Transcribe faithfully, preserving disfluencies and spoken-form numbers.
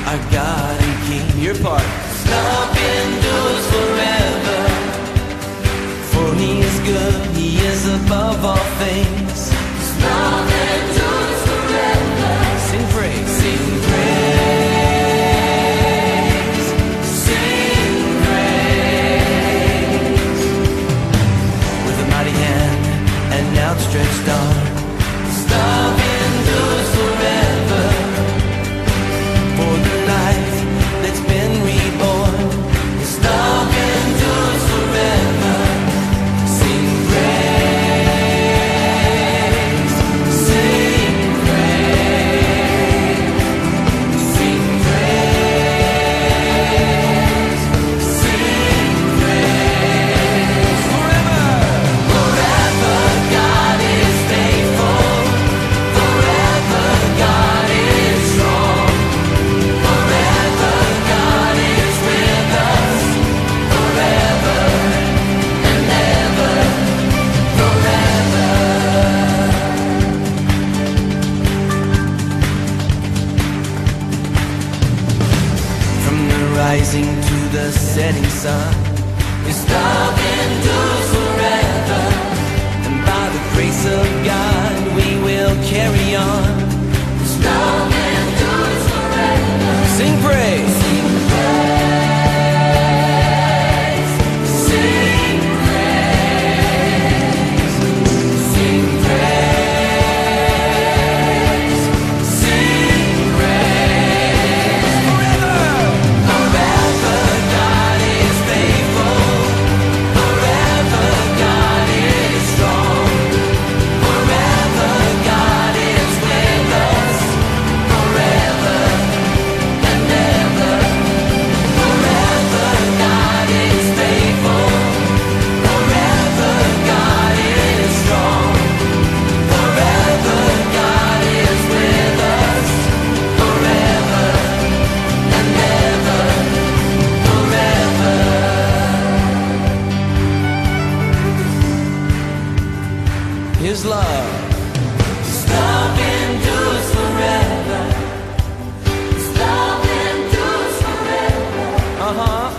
our God and King. Your part. Love endures forever, for He is good, He is above all things. Love endures forever. Sing praise. Sing praise. Sing praise. With a mighty hand and outstretched arm, love endures forever, for the life that's been reborn. His love endures forever. Sing praise, sing praise, sing praise, sing praise. Forever, forever God is faithful. Forever God is strong. Forever God is with us. Forever and ever. Forever. From the rising to the setting sun, His love endures forever. And by the grace of God we will carry on. His love endures forever. Sing praise. Sing praise. Sing praise. Sing praise. Sing praise. Forever. Forever God is faithful. Forever God is strong. Forever God is with us. Forever and ever. Forever God is faithful. Forever God is strong. Forever God is with us. Forever and ever. Forever. His love. His love endures forever. His love endures forever. Uh-huh.